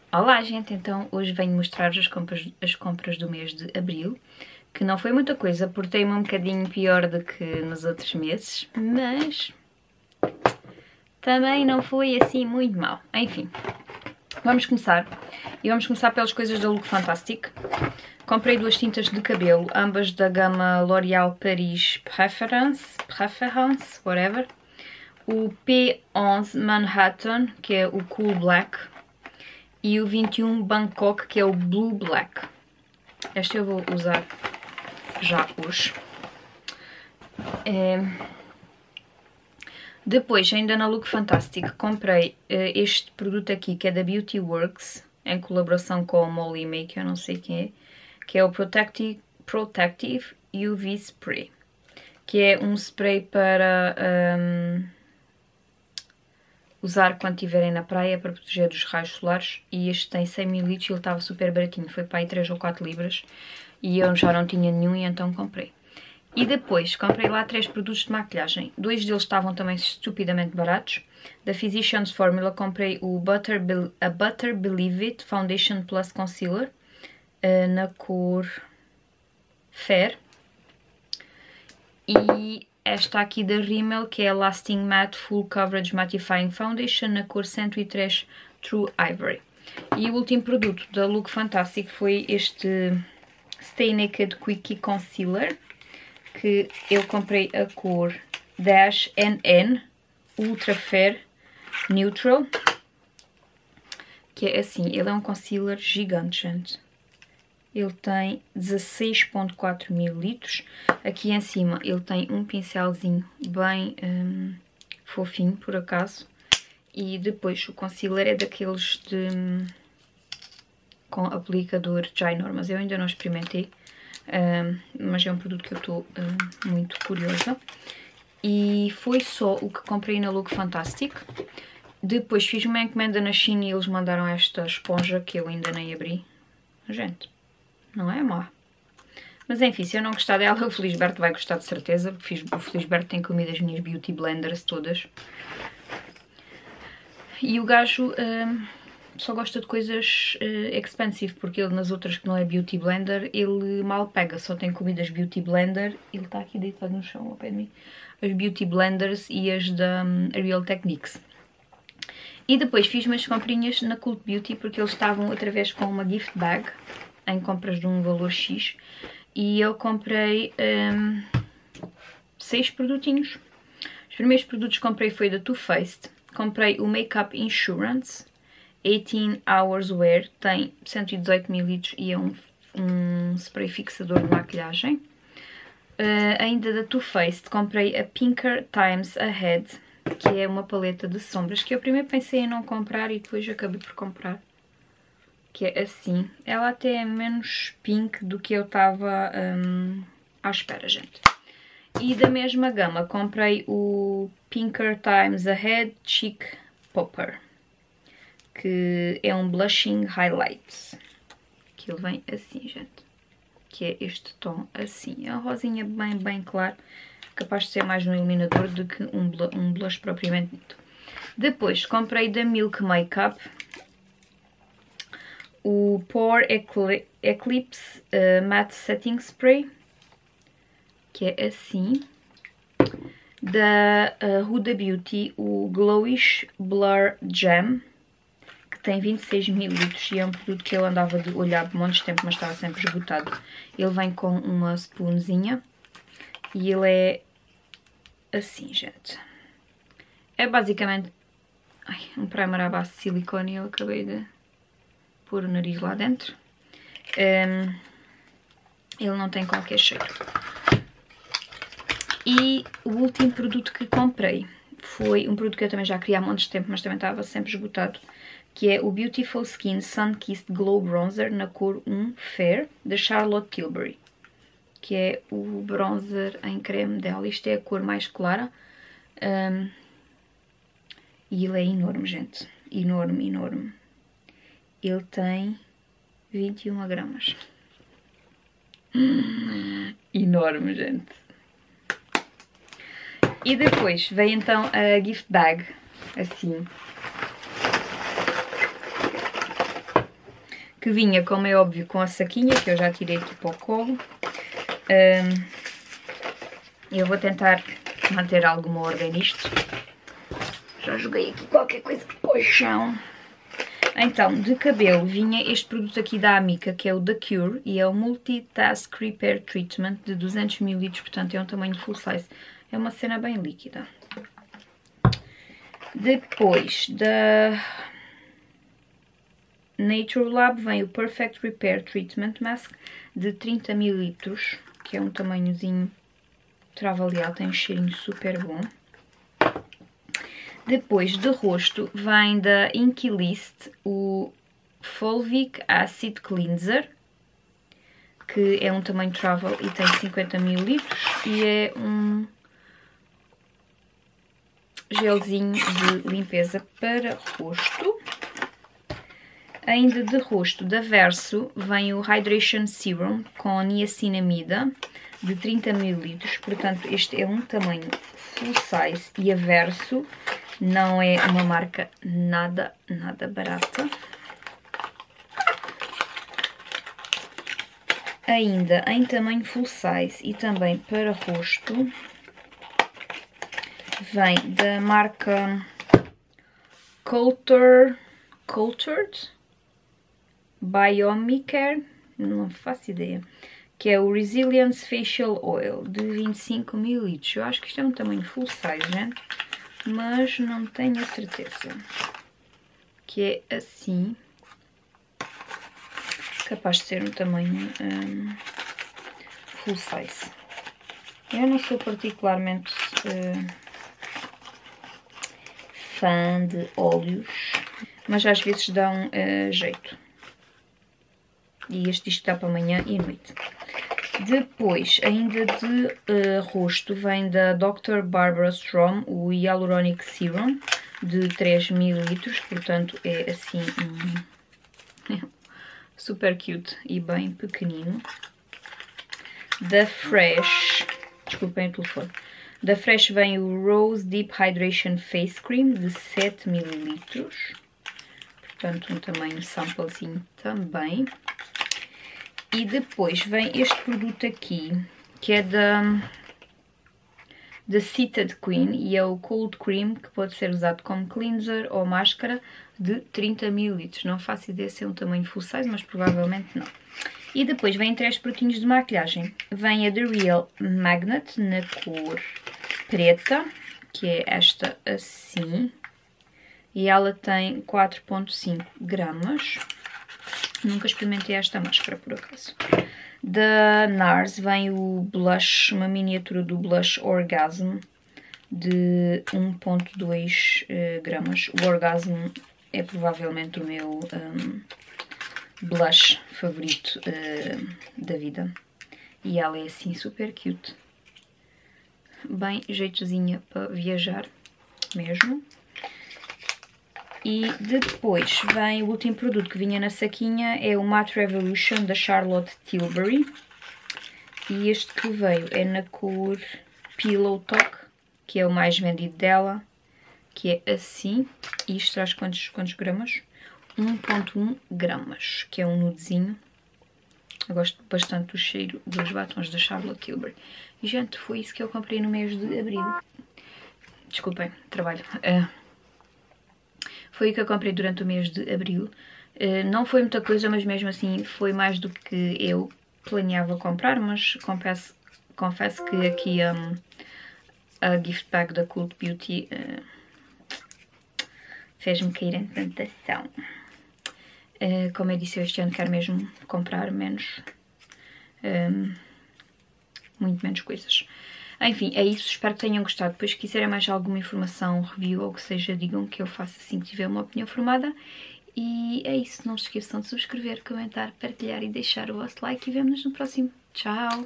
Olá gente, então hoje venho mostrar-vos as compras do mês de Abril, que não foi muita coisa, portei-me um bocadinho pior do que nos outros meses, mas também não foi assim muito mal. Enfim, vamos começar. E vamos começar pelas coisas da Look Fantastic. Comprei duas tintas de cabelo, ambas da gama L'Oréal Paris Preference, whatever. O P11 Manhattan, que é o Cool Black, e o 21 Bangkok, que é o Blue Black. Este eu vou usar já hoje. Depois, ainda na Look Fantastic, comprei este produto aqui, que é da Beauty Works, em colaboração com a Molly May, que eu não sei quem é, que é o Protective UV Spray, que é um spray para usar quando estiverem na praia para proteger dos raios solares, e este tem 100 ml e ele estava super baratinho, foi para aí 3 ou 4 libras e eu já não tinha nenhum e então comprei. E depois comprei lá 3 produtos de maquilhagem, 2 deles estavam também estupidamente baratos. Da Physicians Formula comprei o Butter Believe It Foundation Plus Concealer na cor Fair, e esta aqui da Rimmel, que é a Lasting Matte Full Coverage Mattifying Foundation na cor 103 True Ivory. E o último produto da Look Fantastic foi este Stay Naked Quickie Concealer, que eu comprei a cor Dash NN Ultra Fair Neutral, que é assim, ele é um concealer gigante, gente. Ele tem 16.4 ml. Aqui em cima ele tem um pincelzinho bem fofinho, por acaso. E depois o concealer é daqueles com aplicador Jainor, mas eu ainda não experimentei. Mas é um produto que eu estou muito curiosa. E foi só o que comprei na Look Fantastic. Depois fiz uma encomenda na China e eles mandaram esta esponja que eu ainda nem abri. Gente, não é má. Mas enfim, se eu não gostar dela, o Felisberto vai gostar de certeza, porque o Felisberto tem comido as minhas beauty blenders todas. E o gajo só gosta de coisas expensive, porque ele nas outras que não é beauty blender, ele mal pega, só tem comido as beauty blender. Ele está aqui deitado no chão ao pé de mim. As beauty blenders e as da Real Techniques. E depois fiz umas comprinhas na Cult Beauty, porque eles estavam outra vez com uma gift bag em compras de um valor X, e eu comprei 6 produtinhos. Os primeiros produtos que comprei foi da Too Faced. Comprei o Makeup Insurance 18 Hours Wear, tem 118 ml e é um spray fixador de maquilhagem. Ainda da Too Faced comprei a Pinker Times Ahead, que é uma paleta de sombras, que eu primeiro pensei em não comprar e depois acabei por comprar. Que é assim, ela até é menos pink do que eu estava à espera, gente. E da mesma gama comprei o Pinker Times Ahead Cheek Popper, que é um blushing highlight, que ele vem assim, gente, que é este tom assim, é uma rosinha bem claro, capaz de ser mais um iluminador do que um blush propriamente dito. Depois comprei da Milk Makeup o Pore Eclipse Matte Setting Spray, que é assim. Da Huda Beauty o Glowish Blur Gem, que tem 26 ml e é um produto que eu andava de olhar por montes de tempo, mas estava sempre esgotado. Ele vem com uma spoonzinha e ele é assim, gente. É basicamente um primer à base de silicone e eu acabei de pôr o nariz lá dentro. Ele não tem qualquer cheiro. E o último produto que comprei foi um produto que eu também já queria há montes de tempo, mas também estava sempre esgotado, que é o Beautiful Skin Sun Kissed Glow Bronzer na cor 1 Fair, da Charlotte Tilbury, que é o bronzer em creme dela. Isto é a cor mais clara. E ele é enorme, gente. Enorme. Ele tem 21 gramas. Enorme, gente. E depois veio então a gift bag, assim. que vinha, como é óbvio, com a saquinha, que eu já tirei aqui para o colo. Eu vou tentar manter alguma ordem nisto. Já joguei aqui qualquer coisa para o chão. Então, de cabelo vinha este produto aqui da Amica, que é o The Cure, e é o Multitask Repair Treatment de 200 ml, portanto é um tamanho full size. É uma cena bem líquida. Depois da Nature Lab vem o Perfect Repair Treatment Mask de 30 ml, que é um tamanhozinho travalial, tem um cheirinho super bom. Depois de rosto vem da Inky List o Fulvic Acid Cleanser, que é um tamanho travel e tem 50 ml e é um gelzinho de limpeza para rosto. Ainda de rosto da Verso vem o Hydration Serum com niacinamida de 30 ml, portanto este é um tamanho full size e a Verso não é uma marca nada barata. Ainda em tamanho full size e também para rosto vem da marca Cultured Biomicare, não faço ideia, que é o Resilience Facial Oil de 25 ml. Eu acho que isto é um tamanho full size, gente, mas não tenho a certeza. Que é assim. Capaz de ser um tamanho full size. Eu não sou particularmente fã de óleos, mas às vezes dão jeito. E este dá para manhã e noite. Depois, ainda de rosto, vem da Dr. Barbara Sturm o Hyaluronic Serum de 3 ml, portanto é assim super cute e bem pequenino. Da Fresh, desculpem o telefone, da Fresh vem o Rose Deep Hydration Face Cream de 7 ml, portanto um tamanho samplezinho também. E depois vem este produto aqui, que é da Seated Queen, e é o Cold Cream, que pode ser usado como cleanser ou máscara, de 30 ml. Não faço ideia se é um tamanho full size, mas provavelmente não. E depois vem 3 produtinhos de maquilhagem. Vem a The Real Magnet, na cor preta, que é esta assim. E ela tem 4,5 gramas. Nunca experimentei esta máscara, por acaso. Da NARS vem o blush, uma miniatura do blush Orgasm de 1,2 gramas. O Orgasm é provavelmente o meu blush favorito da vida. E ela é assim super cute. Bem jeitozinha para viajar mesmo. E depois vem o último produto que vinha na saquinha, é o Matte Revolution da Charlotte Tilbury. E este que veio é na cor Pillow Talk, que é o mais vendido dela, que é assim. E isto traz quantos gramas? 1,1 gramas, que é um nudezinho. Eu gosto bastante do cheiro dos batons da Charlotte Tilbury. E, gente, foi isso que eu comprei no mês de abril. Desculpem, trabalho. Foi o que eu comprei durante o mês de abril. Não foi muita coisa, mas mesmo assim foi mais do que eu planeava comprar. Mas confesso que aqui a gift bag da Cult Beauty fez-me cair em tentação. Como eu disse, eu este ano quero mesmo comprar menos, muito menos coisas. Enfim, é isso, espero que tenham gostado. Depois, se quiserem mais alguma informação, review ou o que seja, digam que eu faço assim que tiver uma opinião formada. E é isso, não se esqueçam de subscrever, comentar, partilhar e deixar o vosso like e vemo-nos no próximo. Tchau!